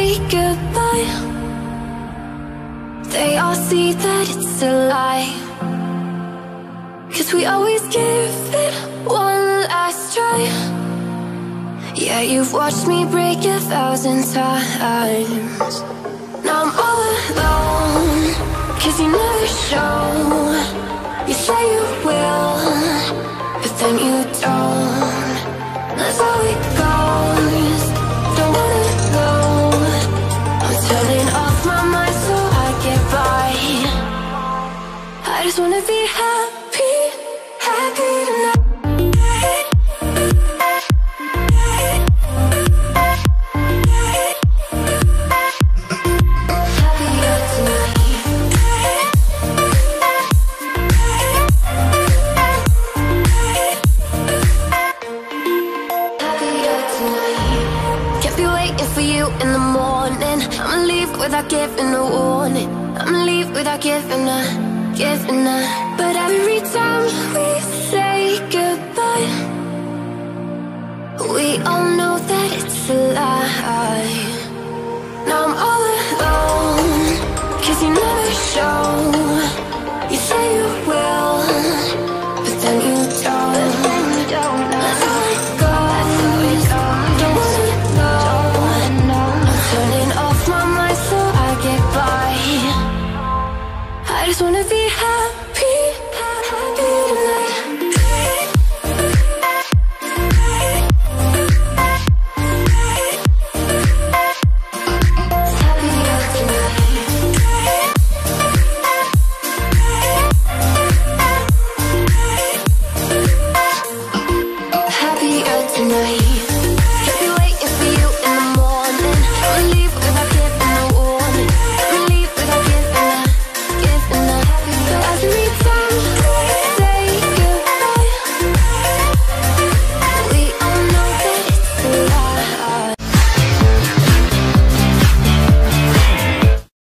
say goodbye, they all see that it's a lie. 'Cause we always give it one last try. Yeah, you've watched me break 1,000 times. Now I'm all alone, 'cause you never show. You say you will, but then you don't. That's how it goes. Don't wanna know. I'm turning off my mind so I get by. I just wanna be happy, happy tonight. Without giving a warning, I'ma leave without giving a. But every time we say goodbye, we all know that it's a lie.